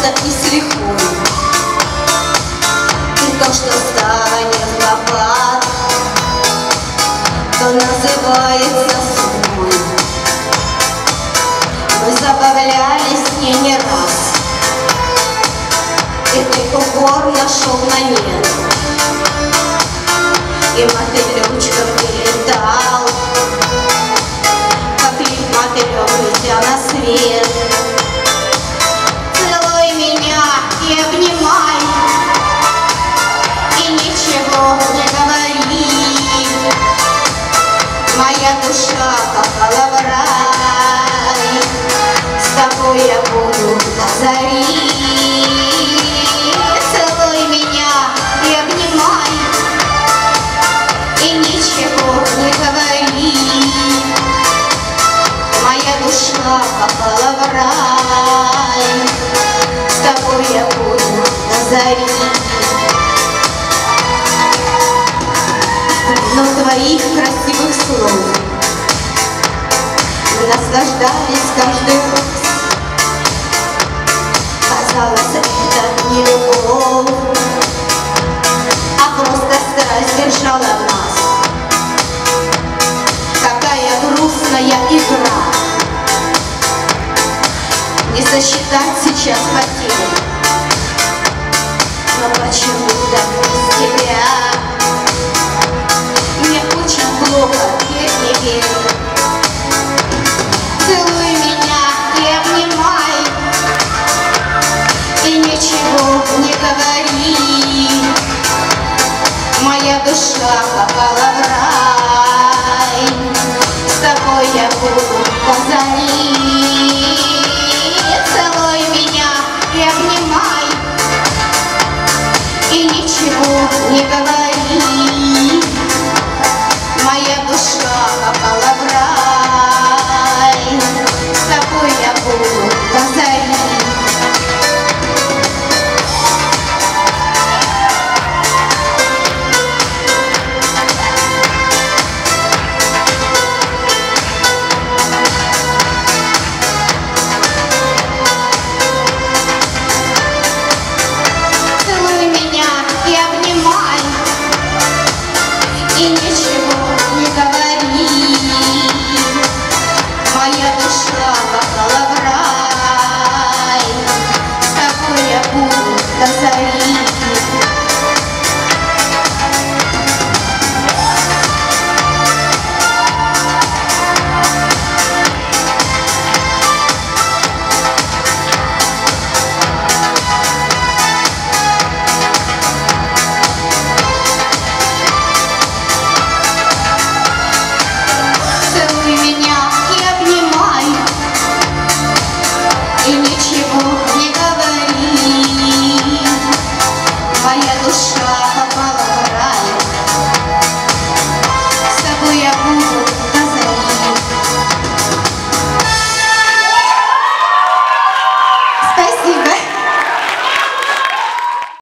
дается и с лихвой. И то, что станет лопат, то называется судьбой. Мы забавлялись с ней не раз, и ты упор нашел на нет. И мотылючком передал, как лип мотылек, летя на свет. Целуй меня и обнимай, и ничего не говори. Моя душа попала в рай, с тобой я буду до зари. Целуй меня и обнимай, и ничего не говори. Моя душа попала в рай, с тобой я буду до зари. Но твоих красивых слов мы наслаждались каждый раз. Казалось, это не любовь, а просто страсть держала нас. Какая грустная игра, не сосчитать сейчас потерь. Но почему-то без тебя мне очень плохо, верь, не верь. Целуй меня и обнимай, и ничего не говори. Моя душа попала в рай, с тобой я буду до зари. Целуй меня и обнимай, и ничего не говори. Моя душа попала в рай, с тобой я буду до зари. Целуй меня и обнимай, и ничего не говори. Моя душа попала в рай, с тобой я буду до зари. Целуй меня и обнимай, и ничего